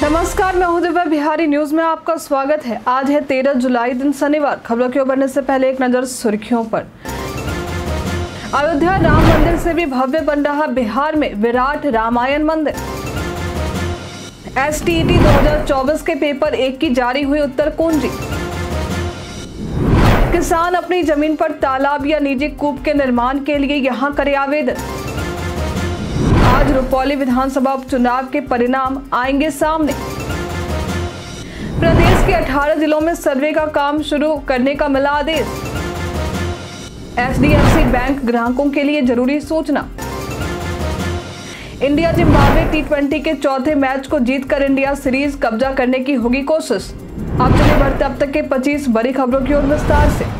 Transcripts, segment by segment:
नमस्कार, मैं हूं दिव्या बिहारी। न्यूज में आपका स्वागत है। आज है 13 जुलाई, दिन शनिवार। खबरों की ओर बढ़ने से पहले एक नजर सुर्खियों पर। अयोध्या राम मंदिर से भी भव्य बन रहा बिहार में विराट रामायण मंदिर। STET 2024 के पेपर 1 की जारी हुई उत्तर कुंजी। किसान अपनी जमीन पर तालाब या निजी कूप के निर्माण के लिए यहां करे आवेदन। आज रुपौली विधानसभा उपचुनाव के परिणाम आएंगे सामने। प्रदेश के 18 जिलों में सर्वे का काम शुरू करने का मिला आदेश। HDFC बैंक ग्राहकों के लिए जरूरी सूचना। इंडिया जिम्बाब्वे T20 के चौथे मैच को जीतकर इंडिया सीरीज कब्जा करने की होगी कोशिश। अब चलिए बढ़ते अब तक के 25 बड़ी खबरों की ओर विस्तार से।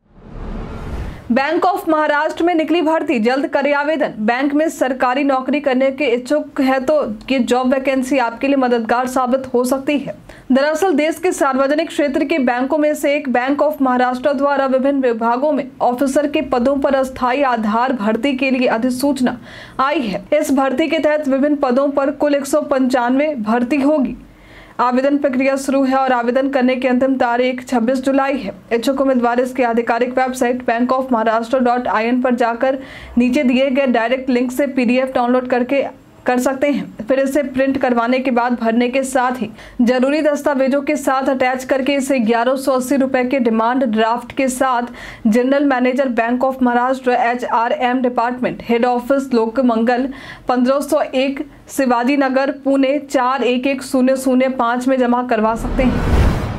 बैंक ऑफ महाराष्ट्र में निकली भर्ती, जल्द करे आवेदन। बैंक में सरकारी नौकरी करने के इच्छुक है तो ये जॉब वैकेंसी आपके लिए मददगार साबित हो सकती है। दरअसल देश के सार्वजनिक क्षेत्र के बैंकों में से एक बैंक ऑफ महाराष्ट्र द्वारा विभिन्न विभागों में ऑफिसर के पदों पर अस्थायी आधार भर्ती के लिए अधिसूचना आई है। इस भर्ती के तहत विभिन्न पदों पर कुल 195 भर्ती होगी। आवेदन प्रक्रिया शुरू है और आवेदन करने की अंतिम तारीख 26 जुलाई है। इच्छुक उम्मीदवार इसकी आधिकारिक वेबसाइट bankofmaharashtra.in पर जाकर नीचे दिए गए डायरेक्ट लिंक से PDF डाउनलोड कर सकते हैं। फिर इसे प्रिंट करवाने के बाद भरने के साथ ही जरूरी दस्तावेजों के साथ अटैच करके इसे 1180 रुपए के डिमांड ड्राफ्ट के साथ general manager bank of Maharashtra HRM department, head office Lokmangal 1501 Shivaji Nagar Pune 411005 में जमा करवा सकते हैं।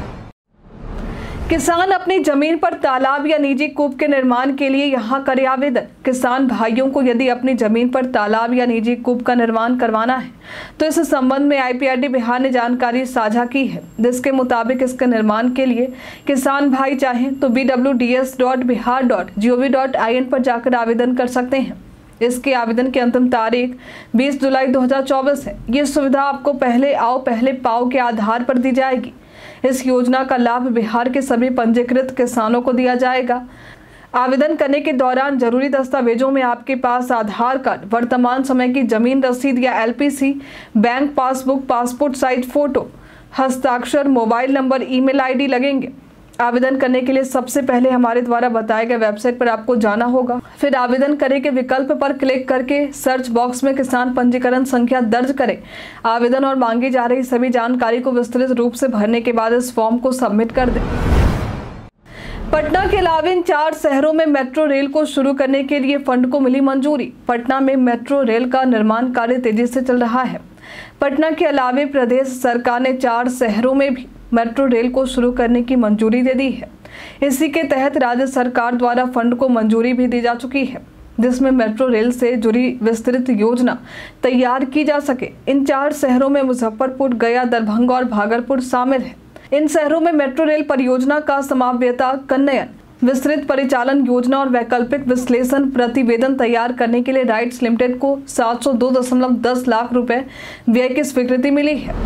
किसान अपनी जमीन पर तालाब या निजी कूप के निर्माण के लिए यहां करे आवेदन। किसान भाइयों को यदि अपनी जमीन पर तालाब या निजी कूप का निर्माण करवाना है तो इस संबंध में IPRD बिहार ने जानकारी साझा की है, जिसके मुताबिक इसके निर्माण के लिए किसान भाई चाहें तो bwds.bihar.gov.in पर जाकर आवेदन कर सकते हैं। इसके आवेदन की अंतिम तारीख 20 जुलाई 2024 है। ये सुविधा आपको पहले आओ पहले पाओ के आधार पर दी जाएगी। इस योजना का लाभ बिहार के सभी पंजीकृत किसानों को दिया जाएगा। आवेदन करने के दौरान जरूरी दस्तावेजों में आपके पास आधार कार्ड, वर्तमान समय की जमीन रसीद या LPC, bank passbook, passport size photo, हस्ताक्षर, मोबाइल नंबर, ईमेल ID लगेंगे। आवेदन करने के लिए सबसे पहले हमारे द्वारा बताए गए वेबसाइट पर आपको जाना होगा। फिर आवेदन करें के विकल्प पर क्लिक करके सर्च बॉक्स में किसान पंजीकरण संख्या दर्ज करें। आवेदन और मांगी जा रही सभी जानकारी को विस्तृत रूप से भरने के बाद इस फॉर्म को सबमिट कर दें। पटना के अलावा इन 4 शहरों में मेट्रो रेल को शुरू करने के लिए फंड को मिली मंजूरी। पटना में मेट्रो रेल का निर्माण कार्य तेजी से चल रहा है। पटना के अलावा प्रदेश सरकार ने 4 शहरों में भी मेट्रो रेल को शुरू करने की मंजूरी दे दी है। इसी के तहत राज्य सरकार द्वारा फंड को मंजूरी भी दी जा चुकी है, जिसमें मेट्रो रेल से जुड़ी विस्तृत योजना तैयार की जा सके। इन 4 शहरों में मुजफ्फरपुर, गया, दरभंगा और भागलपुर शामिल है। इन शहरों में मेट्रो रेल परियोजना का समावेता कन्नयन, विस्तृत परिचालन योजना और वैकल्पिक विश्लेषण प्रतिवेदन तैयार करने के लिए राइट्स लिमिटेड को 702.10 लाख रुपए व्यय की स्वीकृति मिली है।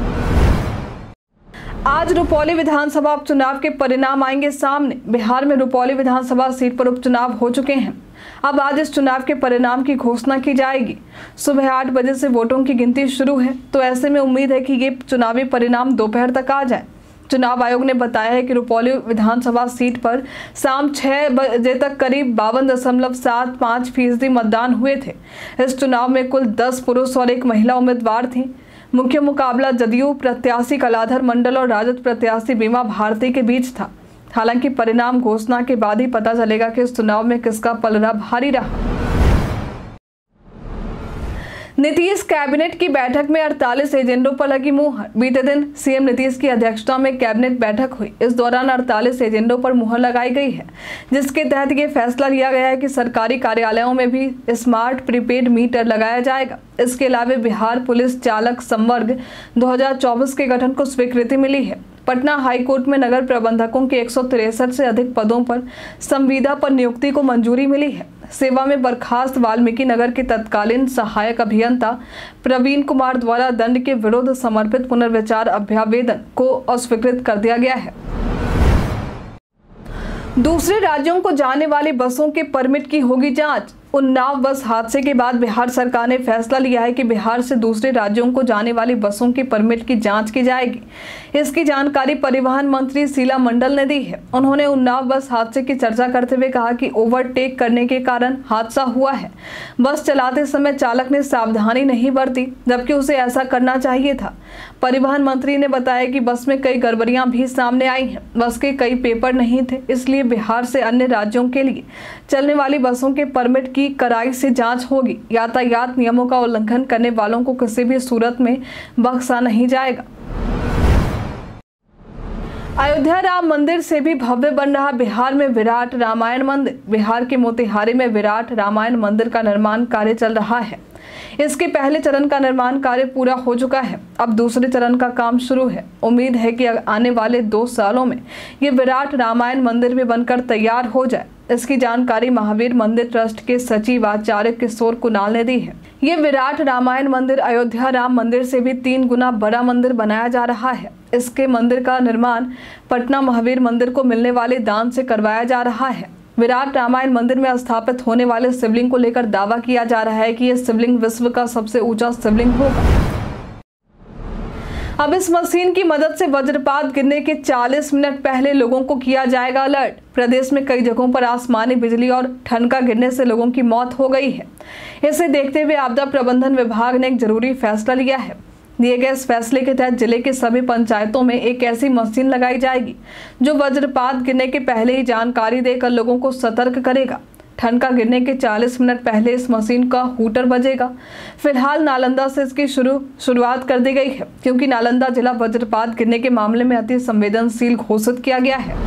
आज रुपौली विधानसभा उपचुनाव के परिणाम आएंगे सामने। बिहार में रुपौली विधानसभा सीट पर उपचुनाव हो चुके हैं। अब आज इस चुनाव के परिणाम की घोषणा की जाएगी। सुबह 8 बजे से वोटों की गिनती शुरू है, तो ऐसे में उम्मीद है कि ये चुनावी परिणाम दोपहर तक आ जाए। चुनाव आयोग ने बताया है कि रुपौली विधानसभा सीट पर शाम 6 बजे तक करीब 52.75% मतदान हुए थे। इस चुनाव में कुल 10 पुरुष और 1 महिला उम्मीदवार थी। मुख्य मुकाबला जदयू प्रत्याशी कलाधर मंडल और राजद प्रत्याशी बीमा भारती के बीच था। हालांकि परिणाम घोषणा के बाद ही पता चलेगा कि इस चुनाव में किसका पलड़ा भारी रहा। नीतीश कैबिनेट की बैठक में 48 एजेंडों पर लगी मुहर। बीते दिन CM नीतीश की अध्यक्षता में कैबिनेट बैठक हुई। इस दौरान 48 एजेंडों पर मुहर लगाई गई है, जिसके तहत ये फैसला लिया गया है कि सरकारी कार्यालयों में भी स्मार्ट प्रीपेड मीटर लगाया जाएगा। इसके अलावा बिहार पुलिस चालक संवर्ग 2024 के गठन को स्वीकृति मिली है। पटना हाईकोर्ट में नगर प्रबंधकों के 163 से अधिक पदों पर संविदा पर नियुक्ति को मंजूरी मिली है। सेवा में बर्खास्त वाल्मीकि नगर के तत्कालीन सहायक अभियंता प्रवीण कुमार द्वारा दंड के विरुद्ध समर्पित पुनर्विचार अभ्यावेदन को अस्वीकृत कर दिया गया है। दूसरे राज्यों को जाने वाली बसों के परमिट की होगी जांच। उन्नाव बस हादसे के बाद बिहार सरकार ने फैसला लिया है कि बिहार से दूसरे राज्यों को जाने वाली बसों की परमिट की जांच की जाएगी। इसकी जानकारी परिवहन मंत्री शीला मंडल ने दी है। उन्होंने उन्नाव बस हादसे की चर्चा करते हुए कहा कि ओवरटेक करने के कारण हादसा हुआ है। बस चलाते समय चालक ने सावधानी नहीं बरती, जबकि उसे ऐसा करना चाहिए था। परिवहन मंत्री ने बताया कि बस में कई गड़बड़ियां भी सामने आई हैं। बस के कई पेपर नहीं थे, इसलिए बिहार से अन्य राज्यों के लिए चलने वाली बसों के परमिट की कड़ाई से जांच होगी। यातायात नियमों का उल्लंघन करने वालों को किसी भी सूरत में बख्शा नहीं जाएगा। अयोध्या राम मंदिर से भी भव्य बन रहा बिहार में विराट रामायण मंदिर। बिहार के मोतिहारी में विराट रामायण मंदिर का निर्माण कार्य चल रहा है। इसके पहले चरण का निर्माण कार्य पूरा हो चुका है, अब दूसरे चरण का काम शुरू है। उम्मीद है कि आने वाले 2 सालों में ये विराट रामायण मंदिर भी बनकर तैयार हो जाए। इसकी जानकारी महावीर मंदिर ट्रस्ट के सचिव आचार्य किशोर कुणाल ने दी है। ये विराट रामायण मंदिर अयोध्या राम मंदिर से भी 3 गुना बड़ा मंदिर बनाया जा रहा है। इसके मंदिर का निर्माण पटना महावीर मंदिर को मिलने वाले दान से करवाया जा रहा है। विराट रामायण मंदिर में स्थापित होने वाले शिवलिंग को लेकर दावा किया जा रहा है कि यह शिवलिंग विश्व का सबसे ऊंचा शिवलिंग होगा। अब इस मशीन की मदद से वज्रपात गिरने के 40 मिनट पहले लोगों को किया जाएगा अलर्ट। प्रदेश में कई जगहों पर आसमानी बिजली और ठनका गिरने से लोगों की मौत हो गई है। इसे देखते हुए आपदा प्रबंधन विभाग ने एक जरूरी फैसला लिया है। दिए गए इस फैसले के तहत जिले के सभी पंचायतों में एक ऐसी मशीन लगाई जाएगी जो वज्रपात गिरने के पहले ही जानकारी देकर लोगों को सतर्क करेगा। ठनका गिरने के 40 मिनट पहले इस मशीन का हूटर बजेगा। फिलहाल नालंदा से इसकी शुरुआत कर दी गई है, क्योंकि नालंदा जिला वज्रपात गिरने के मामले में अति संवेदनशील घोषित किया गया है।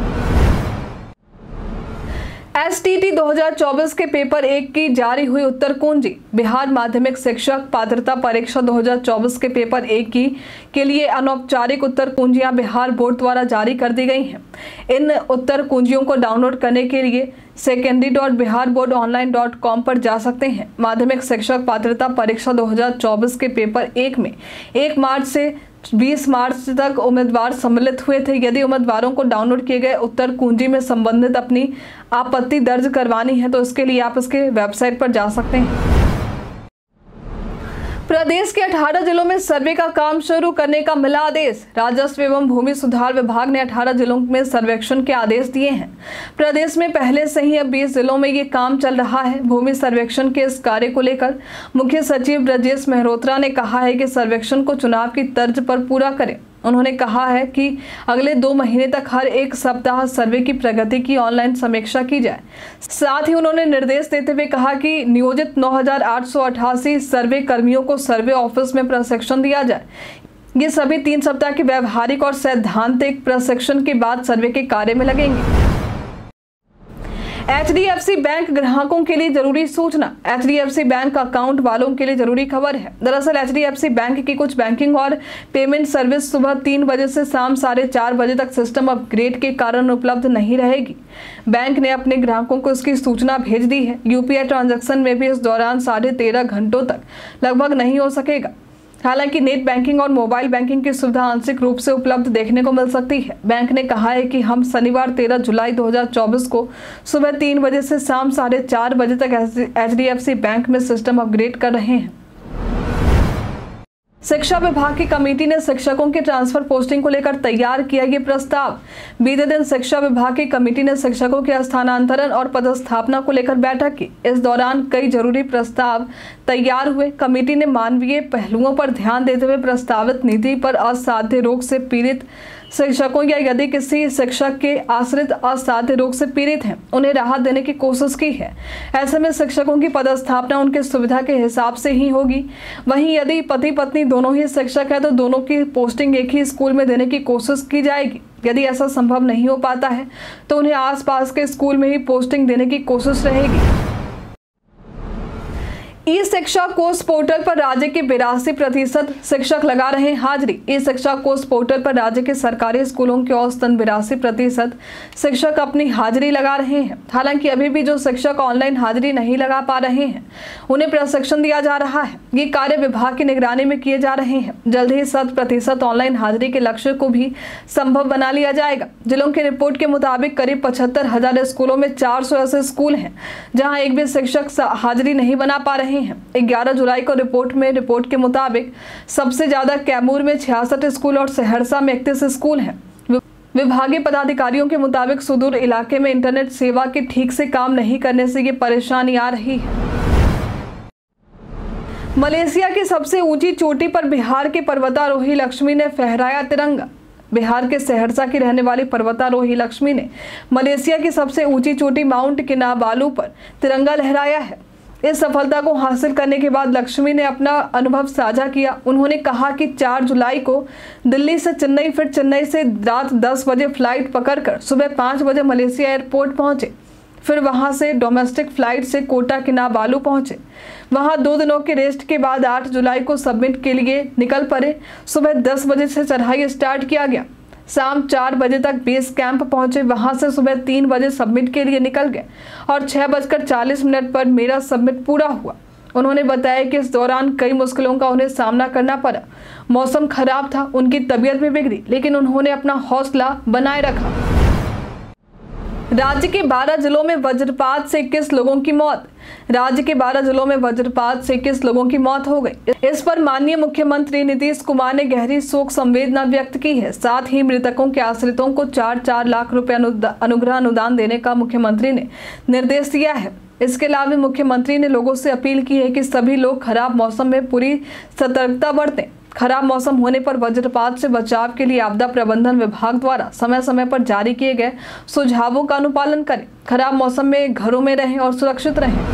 STT 2024 के पेपर 1 की जारी हुई उत्तर कुंजी। बिहार माध्यमिक शिक्षक पात्रता परीक्षा 2024 के पेपर 1 के लिए अनौपचारिक उत्तर कुंजियां बिहार बोर्ड द्वारा जारी कर दी गई हैं। इन उत्तर कुंजियों को डाउनलोड करने के लिए secondary.biharboardonline.com पर जा सकते हैं। माध्यमिक शिक्षक पात्रता परीक्षा 2024 के पेपर 1 में 1 मार्च से 20 मार्च तक उम्मीदवार सम्मिलित हुए थे। यदि उम्मीदवारों को डाउनलोड किए गए उत्तर कुंजी में संबंधित अपनी आपत्ति दर्ज करवानी है तो इसके लिए आप इसके वेबसाइट पर जा सकते हैं। प्रदेश के 18 जिलों में सर्वे का काम शुरू करने का मिला आदेश। राजस्व एवं भूमि सुधार विभाग ने 18 जिलों में सर्वेक्षण के आदेश दिए हैं। प्रदेश में पहले से ही अब 20 जिलों में ये काम चल रहा है। भूमि सर्वेक्षण के इस कार्य को लेकर मुख्य सचिव ब्रजेश मेहरोत्रा ने कहा है कि सर्वेक्षण को चुनाव की तर्ज पर पूरा करें। उन्होंने कहा है कि अगले 2 महीने तक हर 1 सप्ताह सर्वे की प्रगति की ऑनलाइन समीक्षा की जाए। साथ ही उन्होंने निर्देश देते हुए कहा कि नियोजित 9,888 सर्वे कर्मियों को सर्वे ऑफिस में प्रशिक्षण दिया जाए। ये सभी 3 सप्ताह के व्यवहारिक और सैद्धांतिक प्रशिक्षण के बाद सर्वे के कार्य में लगेंगे। HDFC बैंक ग्राहकों के लिए जरूरी सूचना। HDFC बैंक अकाउंट वालों के लिए जरूरी खबर है। दरअसल HDFC बैंक की कुछ बैंकिंग और पेमेंट सर्विस सुबह 3 बजे से शाम 4:30 बजे तक सिस्टम अपग्रेड के कारण उपलब्ध नहीं रहेगी। बैंक ने अपने ग्राहकों को इसकी सूचना भेज दी है। UPI ट्रांजैक्शन में भी इस दौरान 13.5 घंटों तक लगभग नहीं हो सकेगा। हालांकि नेट बैंकिंग और मोबाइल बैंकिंग की सुविधा आंशिक रूप से उपलब्ध देखने को मिल सकती है। बैंक ने कहा है कि हम शनिवार 13 जुलाई 2024 को सुबह 3 बजे से शाम 4:30 बजे तक HDFC बैंक में सिस्टम अपग्रेड कर रहे हैं। शिक्षा विभाग की कमेटी ने शिक्षकों के ट्रांसफर पोस्टिंग को लेकर तैयार किया ये प्रस्ताव। बीते दिन शिक्षा विभाग की कमेटी ने शिक्षकों के स्थानांतरण और पदस्थापना को लेकर बैठक की। इस दौरान कई जरूरी प्रस्ताव तैयार हुए। कमेटी ने मानवीय पहलुओं पर ध्यान देते हुए प्रस्तावित नीति पर असाध्य रोग से पीड़ित शिक्षकों या यदि किसी शिक्षक के आश्रित असाध्य रोग से पीड़ित हैं, उन्हें राहत देने की कोशिश की है। ऐसे में शिक्षकों की पदस्थापना उनके सुविधा के हिसाब से ही होगी। वहीं यदि पति पत्नी दोनों ही शिक्षक है तो दोनों की पोस्टिंग एक ही स्कूल में देने की कोशिश की जाएगी। यदि ऐसा संभव नहीं हो पाता है तो उन्हें आसपास के स्कूल में ही पोस्टिंग देने की कोशिश रहेगी। ई शिक्षा कोर्स पोर्टल पर राज्य के 82% शिक्षक लगा रहे हैं हाजिरी। ई शिक्षा कोर्स पोर्टल पर राज्य के सरकारी स्कूलों के औसतन 82% शिक्षक अपनी हाजिरी लगा रहे हैं। हालांकि अभी भी जो शिक्षक ऑनलाइन हाजिरी नहीं लगा पा रहे हैं उन्हें प्रशिक्षण दिया जा रहा है। ये कार्य विभाग की निगरानी में किए जा रहे हैं। जल्द ही 100% ऑनलाइन हाजिरी के लक्ष्य को भी संभव बना लिया जाएगा। जिलों की रिपोर्ट के मुताबिक करीब 75,000 स्कूलों में 400 ऐसे स्कूल हैं जहाँ एक भी शिक्षक हाजिरी नहीं बना पा रहे हैं। 11 जुलाई को रिपोर्ट के मुताबिक सबसे ज्यादा कैमूर में 66 स्कूल और सहरसा में 31 स्कूल हैं। विभागीय पदाधिकारियों के मुताबिक सुदूर इलाके में इंटरनेट सेवा के ठीक से काम नहीं करने से ये परेशानी आ रही है। मलेशिया की सबसे ऊंची चोटी पर बिहार के पर्वतारोही लक्ष्मी ने फहराया तिरंगा। बिहार के सहरसा की रहने वाली पर्वतारोही लक्ष्मी ने मलेशिया की सबसे ऊंची चोटी माउंट किनाबालू पर तिरंगा लहराया है। इस सफलता को हासिल करने के बाद लक्ष्मी ने अपना अनुभव साझा किया। उन्होंने कहा कि 4 जुलाई को दिल्ली से चेन्नई, फिर चेन्नई से रात 10 बजे फ्लाइट पकड़कर सुबह 5 बजे मलेशिया एयरपोर्ट पहुंचे। फिर वहां से डोमेस्टिक फ्लाइट से कोटा किनाबालू पहुंचे। वहां 2 दिनों के रेस्ट के बाद 8 जुलाई को सबमिट के लिए निकल पड़े। सुबह 10 बजे से चढ़ाई स्टार्ट किया गया। शाम 4 बजे तक बेस कैंप पहुंचे। वहां से सुबह 3 बजे सबमिट के लिए निकल गए और 6:40 पर मेरा सबमिट पूरा हुआ। उन्होंने बताया कि इस दौरान कई मुश्किलों का उन्हें सामना करना पड़ा। मौसम खराब था, उनकी तबीयत भी बिगड़ी, लेकिन उन्होंने अपना हौसला बनाए रखा। राज्य के 12 जिलों में वज्रपात से 21 लोगों की मौत। राज्य के 12 जिलों में वज्रपात से 21 लोगों की मौत हो गई। इस पर माननीय मुख्यमंत्री नीतीश कुमार ने गहरी शोक संवेदना व्यक्त की है। साथ ही मृतकों के आश्रितों को 4-4 लाख रुपए अनुग्रह अनुदान देने का मुख्यमंत्री ने निर्देश दिया है। इसके अलावा मुख्यमंत्री ने लोगों से अपील की है कि सभी लोग खराब मौसम में पूरी सतर्कता बरतें। खराब मौसम होने पर वज्रपात से बचाव के लिए आपदा प्रबंधन विभाग द्वारा समय समय पर जारी किए गए सुझावों का अनुपालन करें। खराब मौसम में घरों में रहें और सुरक्षित रहें।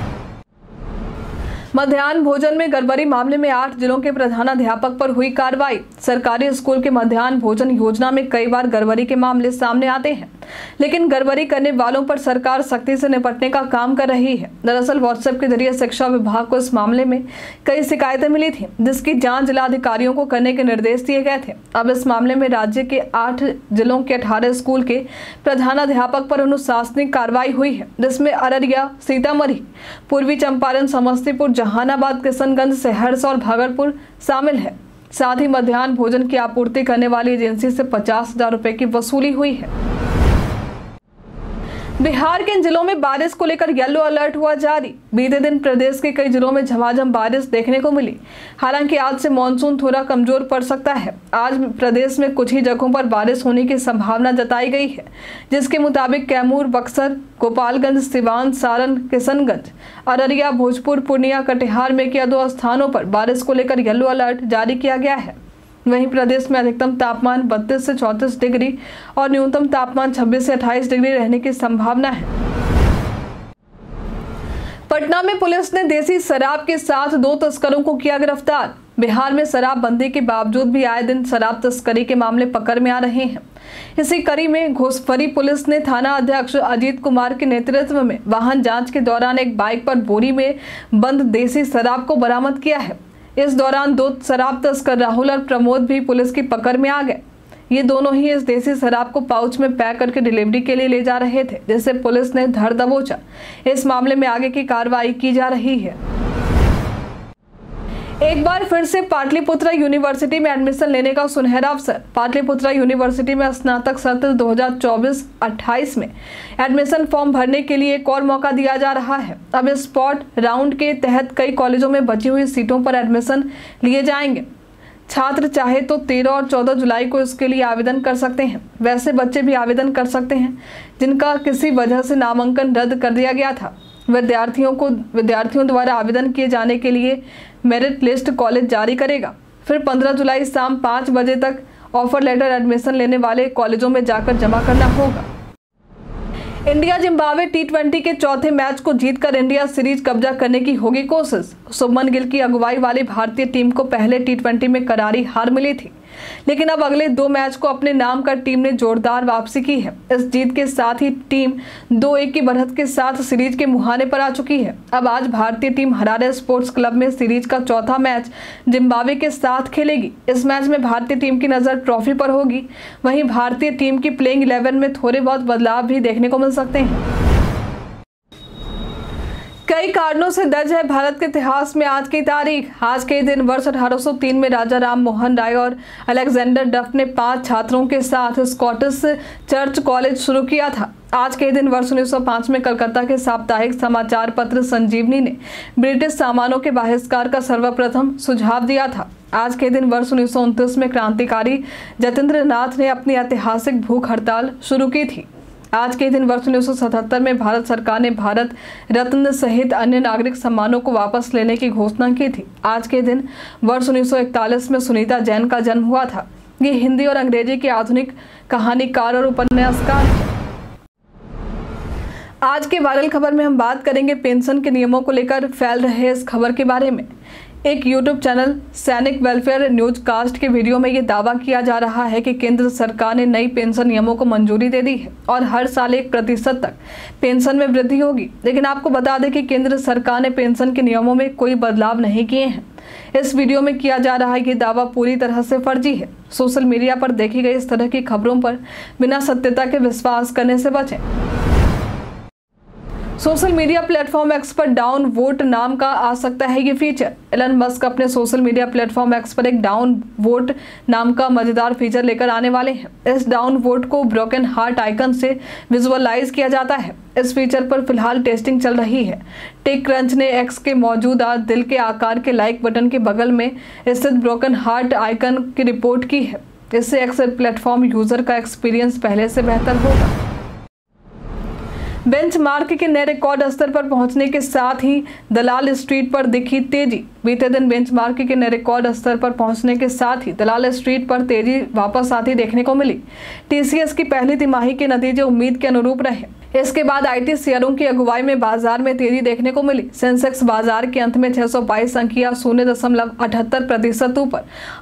मध्याह्न भोजन में गड़बड़ी मामले में 8 जिलों के प्रधानाध्यापक पर हुई कार्रवाई। सरकारी स्कूल के मध्याह्न भोजन योजना में कई बार गड़बड़ी के मामले सामने आते हैं, लेकिन गड़बड़ी करने वालों पर सरकार सख्ती से निपटने का काम कर रही है। दरअसल व्हाट्सएप के जरिए शिक्षा विभाग को इस मामले में कई शिकायतें मिली थी, जिसकी जांच जिलाधिकारियों को करने के निर्देश दिए गए थे। अब इस मामले में राज्य के 8 जिलों के 18 स्कूल के प्रधानाध्यापक पर अनुशासनिक कार्रवाई हुई है, जिसमें अररिया, सीतामढ़ी, पूर्वी चंपारण, समस्तीपुर, जहानाबाद, किशनगंज, सहरसा और भागलपुर शामिल है। साथ ही मध्याह्न भोजन की आपूर्ति करने वाली एजेंसी से 50,000 रुपए की वसूली हुई है। बिहार के इन जिलों में बारिश को लेकर येलो अलर्ट हुआ जारी। बीते दिन प्रदेश के कई जिलों में झमाझम बारिश देखने को मिली। हालांकि आज से मानसून थोड़ा कमजोर पड़ सकता है। आज प्रदेश में कुछ ही जगहों पर बारिश होने की संभावना जताई गई है, जिसके मुताबिक कैमूर, बक्सर, गोपालगंज, सिवान, सारण, किशनगंज, अररिया, भोजपुर, पूर्णिया, कटिहार में के 2 स्थानों पर बारिश को लेकर येलो अलर्ट जारी किया गया है। वहीं प्रदेश में अधिकतम तापमान 32 से 34 डिग्री और न्यूनतम तापमान 26 से 28 डिग्री रहने की संभावना है। पटना में पुलिस ने देसी शराब के साथ 2 तस्करों को किया गिरफ्तार। बिहार में शराबबंदी के बावजूद भी आए दिन शराब तस्करी के मामले पकड़ में आ रहे हैं। इसी कड़ी में घोसफरी पुलिस ने थाना अध्यक्ष अजीत कुमार के नेतृत्व में वाहन जांच के दौरान एक बाइक पर बोरी में बंद देसी शराब को बरामद किया है। इस दौरान 2 शराब तस्कर राहुल और प्रमोद भी पुलिस की पकड़ में आ गए। ये दोनों ही इस देसी शराब को पाउच में पैक करके डिलीवरी के लिए ले जा रहे थे, जिसे पुलिस ने धर दबोचा। इस मामले में आगे की कार्रवाई की जा रही है। एक बार फिर से पाटलिपुत्रा यूनिवर्सिटी में एडमिशन लेने का सुनहरा अवसर। पाटलिपुत्रा यूनिवर्सिटी में स्नातक सत्र 2024-28 में एडमिशन फॉर्म भरने के लिए एक और मौका दिया जा रहा है। अब इस स्पॉट राउंड के तहत कई कॉलेजों में बची हुई सीटों पर एडमिशन लिए जाएंगे। छात्र चाहे तो 13 और 14 जुलाई को इसके लिए आवेदन कर सकते हैं। वैसे बच्चे भी आवेदन कर सकते हैं जिनका किसी वजह से नामांकन रद्द कर दिया गया था। विद्यार्थियों द्वारा आवेदन किए जाने के लिए मेरिट लिस्ट कॉलेज जारी करेगा। फिर 15 जुलाई शाम 5 बजे तक ऑफर लेटर एडमिशन लेने वाले कॉलेजों में जाकर जमा करना होगा। इंडिया जिम्बाब्वे T20 के चौथे मैच को जीतकर इंडिया सीरीज कब्जा करने की होगी कोशिश। शुभमन गिल की अगुवाई वाली भारतीय टीम को पहले T20 में करारी हार मिली थी। लेकिन अब अगले 2 मैच को अपने नाम कर टीम ने जोरदार वापसी की है। इस जीत के साथ ही टीम 2-1 की बढ़त के साथ सीरीज के मुहाने पर आ चुकी है। अब आज भारतीय टीम हरारे स्पोर्ट्स क्लब में सीरीज का चौथा मैच जिम्बाब्वे के साथ खेलेगी। इस मैच में भारतीय टीम की नजर ट्रॉफी पर होगी। वहीं भारतीय टीम की प्लेइंग 11 में थोड़े बहुत बदलाव भी देखने को मिल सकते हैं। कई कारणों से दर्ज है भारत के इतिहास में आज की तारीख। आज के दिन वर्ष 1803 में राजा राम मोहन राय और अलेक्जेंडर डफ ने 5 छात्रों के साथ स्कॉटिश चर्च कॉलेज शुरू किया था। आज के दिन वर्ष 1905 में कलकत्ता के साप्ताहिक समाचार पत्र संजीवनी ने ब्रिटिश सामानों के बहिष्कार का सर्वप्रथम सुझाव दिया था। आज के दिन वर्ष 1929 में क्रांतिकारी जतेंद्र नाथ ने अपनी ऐतिहासिक भूख हड़ताल शुरू की थी। आज के दिन वर्ष 1977 में भारत सरकार ने भारत रत्न सहित अन्य नागरिक सम्मानों को वापस लेने की घोषणा की थी। आज के दिन वर्ष 1941 में सुनीता जैन का जन्म हुआ था। ये हिंदी और अंग्रेजी के आधुनिक कहानीकार और उपन्यासकार थे। आज के वायरल खबर में हम बात करेंगे पेंशन के नियमों को लेकर फैल रहे इस खबर के बारे में। एक YouTube channel Sainik welfare news cast के वीडियो में ये दावा किया जा रहा है कि केंद्र सरकार ने नई पेंशन नियमों को मंजूरी दे दी है और हर साल 1% तक पेंशन में वृद्धि होगी। लेकिन आपको बता दें कि केंद्र सरकार ने पेंशन के नियमों में कोई बदलाव नहीं किए हैं। इस वीडियो में किया जा रहा ये दावा पूरी तरह से फर्जी है। सोशल मीडिया पर देखी गई इस तरह की खबरों पर बिना सत्यता के विश्वास करने से बचें। सोशल मीडिया प्लेटफॉर्म एक्स पर डाउन वोट नाम का आ सकता है ये फीचर। एलन मस्क अपने सोशल मीडिया प्लेटफॉर्म एक्स पर एक डाउन वोट नाम का मजेदार फीचर लेकर आने वाले हैं। इस डाउन वोट को ब्रोकन हार्ट आइकन से विजुअलाइज किया जाता है। इस फीचर पर फिलहाल टेस्टिंग चल रही है। टेक क्रंच ने एक्स के मौजूदा दिल के आकार के लाइक बटन के बगल में स्थित ब्रोकन हार्ट आइकन की रिपोर्ट की है। इससे एक्स प्लेटफॉर्म यूजर का एक्सपीरियंस पहले से बेहतर होगा। बेंचमार्क के नए रिकॉर्ड स्तर पर पहुंचने के साथ ही दलाल स्ट्रीट पर दिखी तेजी। बीते दिन बेंचमार्क के नए रिकॉर्ड स्तर पर पहुंचने के साथ ही दलाल स्ट्रीट पर तेजी वापस आती देखने को मिली। टीसीएस की पहली तिमाही के नतीजे उम्मीद के अनुरूप रहे। इसके बाद आईटी शेयरों की अगुवाई में बाजार में तेजी देखने को मिली। सेंसेक्स बाजार के अंत में 622 अंकिया 0.78% ऊपर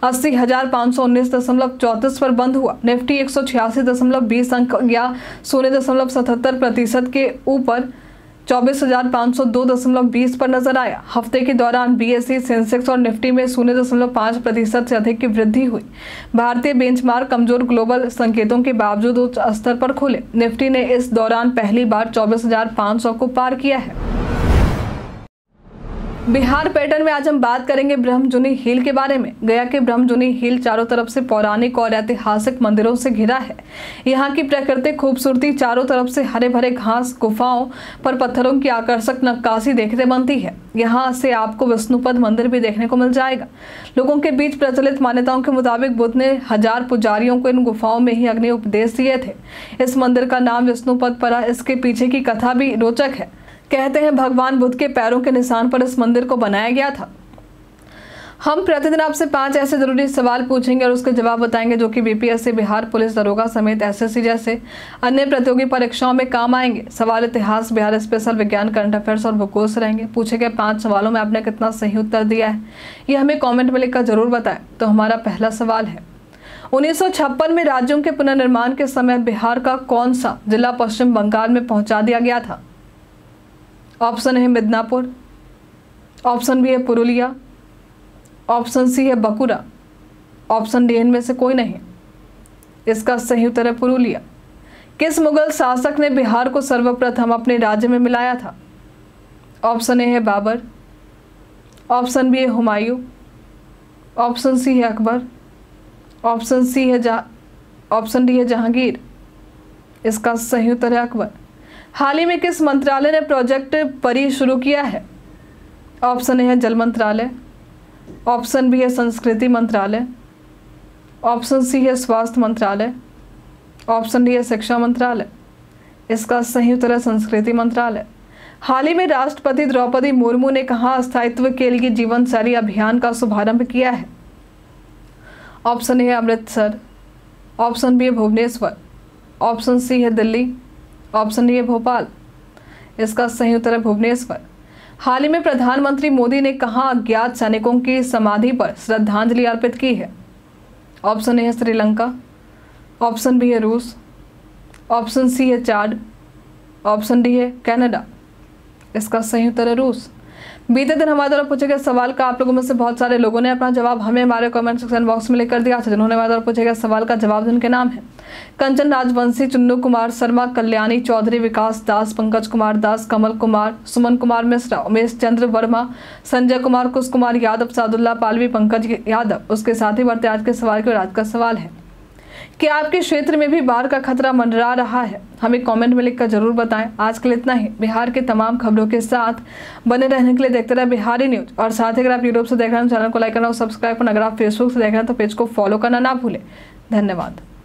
80,519.34 पर बंद हुआ। निफ्टी 186.20 अंक या 0.77% के ऊपर 24,502.20 पर नजर आया। हफ्ते के दौरान बीएसई, सेंसेक्स और निफ्टी में 0.5% से अधिक की वृद्धि हुई। भारतीय बेंचमार्क कमजोर ग्लोबल संकेतों के बावजूद उच्च स्तर पर खुले। निफ्टी ने इस दौरान पहली बार 24,500 को पार किया है। बिहार पैटर्न में आज हम बात करेंगे ब्रह्मजुनी हिल के बारे में। गया के ब्रह्मजुनी हिल चारों तरफ से पौराणिक और ऐतिहासिक मंदिरों से घिरा है। यहाँ की प्राकृतिक खूबसूरती चारों तरफ से हरे भरे घास, गुफाओं पर पत्थरों की आकर्षक नक्काशी देखते बनती है। यहाँ से आपको विष्णुपद मंदिर भी देखने को मिल जाएगा। लोगों के बीच प्रचलित मान्यताओं के मुताबिक बुद्ध ने 1000 पुजारियों को इन गुफाओं में ही अग्नि उपदेश दिए थे। इस मंदिर का नाम विष्णुपद पड़ा। इसके पीछे की कथा भी रोचक है। कहते हैं भगवान बुद्ध के पैरों के निशान पर इस मंदिर को बनाया गया था। हम प्रतिदिन आपसे 5 ऐसे जरूरी सवाल पूछेंगे और उसके जवाब बताएंगे जो कि बीपीएससी, बिहार पुलिस दरोगा समेत एसएससी जैसे अन्य प्रतियोगी परीक्षाओं में काम आएंगे। सवाल इतिहास, बिहार स्पेशल, विज्ञान, करंट अफेयर्स और भूगोल से रहेंगे। पूछे गए 5 सवालों में आपने कितना सही उत्तर दिया है ये हमें कॉमेंट में लिखकर जरूर बताएं। तो हमारा पहला सवाल है, 1956 में राज्यों के पुनर्निर्माण के समय बिहार का कौन सा जिला पश्चिम बंगाल में पहुंचा दिया गया था? ऑप्शन है मिदनापुर, ऑप्शन बी है पुरुलिया, ऑप्शन सी है बकुरा, ऑप्शन डी इनमें से कोई नहीं। इसका सही उत्तर है पुरुलिया। किस मुगल शासक ने बिहार को सर्वप्रथम अपने राज्य में मिलाया था? ऑप्शन ए है बाबर, ऑप्शन बी है हुमायूं, ऑप्शन सी है अकबर, ऑप्शन डी है जहांगीर। इसका सही उत्तर है अकबर। हाल ही में किस मंत्रालय ने प्रोजेक्ट परी शुरू किया है? ऑप्शन ए है जल मंत्रालय, ऑप्शन बी है संस्कृति मंत्रालय, ऑप्शन सी है स्वास्थ्य मंत्रालय, ऑप्शन डी है शिक्षा मंत्रालय। इसका सही उत्तर है संस्कृति मंत्रालय। हाल ही में राष्ट्रपति द्रौपदी मुर्मू ने कहाँ स्थायित्व के लिए जीवन शैली अभियान का शुभारंभ किया है? ऑप्शन ए है अमृतसर, ऑप्शन बी है भुवनेश्वर, ऑप्शन सी है दिल्ली, ऑप्शन डी है भोपाल। इसका सही उत्तर है भुवनेश्वर। हाल ही में प्रधानमंत्री मोदी ने कहाँ अज्ञात सैनिकों की समाधि पर श्रद्धांजलि अर्पित की है? ऑप्शन ए है श्रीलंका, ऑप्शन बी है रूस, ऑप्शन सी है चाड, ऑप्शन डी है कनाडा। इसका सही उत्तर है रूस। बीते दिन हमारे द्वारा पूछे गए सवाल का आप लोगों में से बहुत सारे लोगों ने अपना जवाब हमें हमारे कमेंट सेक्शन बॉक्स में लेकर दिया था। जिन्होंने हमारे द्वारा पूछे गए सवाल का जवाब दिया उनके नाम है कंचन राजवंशी, चुन्नू कुमार शर्मा, कल्याणी चौधरी, विकास दास, पंकज कुमार दास, कमल कुमार, सुमन कुमार मिश्रा, उमेश चंद्र वर्मा, संजय कुमार, कुश कुमार यादव, सादुल्ला पालवी, पंकज यादव। उसके साथ ही बढ़ते आज के सवाल की। आज का सवाल है कि आपके क्षेत्र में भी बाढ़ का खतरा मंडरा रहा है? हमें कमेंट में लिखकर जरूर बताएं। आज के लिए इतना ही। बिहार के तमाम खबरों के साथ बने रहने के लिए देखते रहे बिहारी न्यूज। और साथ ही अगर आप यूट्यूब से देख रहे हैं चैनल को लाइक करना और सब्सक्राइब करना। अगर आप फेसबुक से देख रहे हैं तो पेज को फॉलो करना ना भूलें। धन्यवाद।